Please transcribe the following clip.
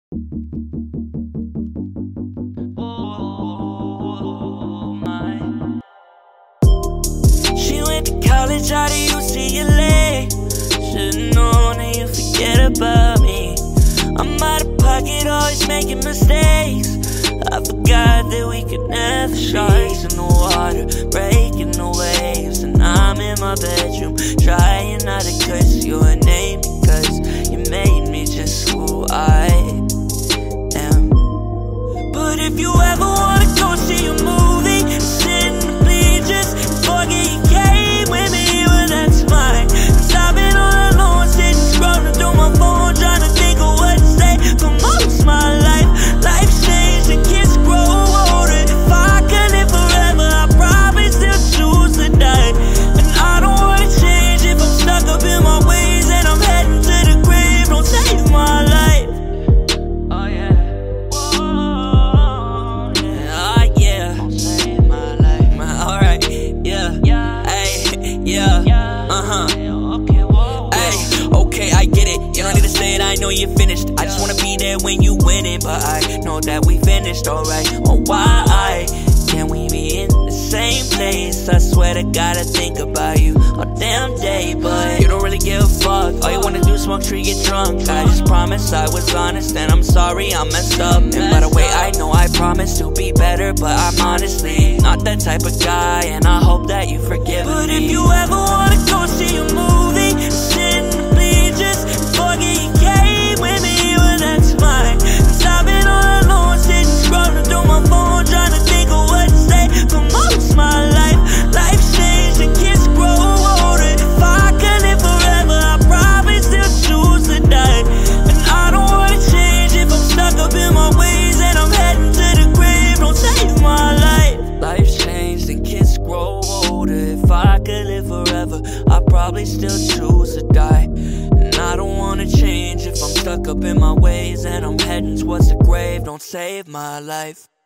She went to college out of UCLA. Should've known that you forget about me. I'm out of pocket, always making mistakes. I forgot that we could never be. Sharks in the water, breaking the waves. And I'm in my bedroom, trying not to curse your name, because you made me just who I am. But if you ever wanna go see a movie, sit in the bleachers and forget you came with me, well that's fine. Cause I've been all alone, sitting scrolling through my phone, trying to think of what to say for most of my life. Life's changed and kids grow older. If I could live forever, I'd probably still choose to die. And I don't wanna change if I'm stuck up in my ways and I'm heading to the grave. Don't save my life. Oh yeah. Whoa. Yeah, yeah. Don't save my life. Alright, yeah. Ay, yeah. Okay, I get it. You don't need to say it, I know you're finished. I just wanna be there when you win it, but I know that we finished, alright. Oh, why can't we be in the same place? I swear to God I think about you all damn day, but you don't really give a fuck. All you wanna do is smoke tree, get drunk. I just promised I was honest, and I'm sorry I messed up. And by the way, I know I promised to be better, but I'm honestly not that type of guy, and I hope that you forgive me. But if you ever wanna go see a movie, sit in the bleachers and forget you came with me, well that's fine. Cause I've been all alone, sitting scrolling through my phone, trying to think of what to say for most of my life. Life's changed and kids grow older. If I could live forever, I'd probably still choose to die. And I don't wanna change if I'm stuck up in my ways and I'm heading to the grave. Don't save my life. Life's changed and kids grow older. If I could live forever, I'd probably still choose to die. And I don't wanna change if I'm stuck up in my ways and I'm heading towards the grave. Don't save my life.